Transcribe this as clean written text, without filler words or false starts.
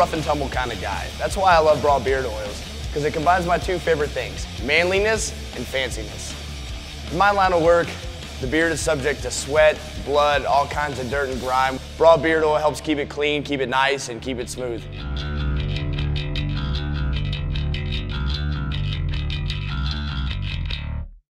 rough and tumble kind of guy. That's why I love Braw Beard Oils, because it combines my two favorite things, manliness and fanciness. In my line of work, the beard is subject to sweat, blood, all kinds of dirt and grime. Braw Beard Oil helps keep it clean, keep it nice, and keep it smooth.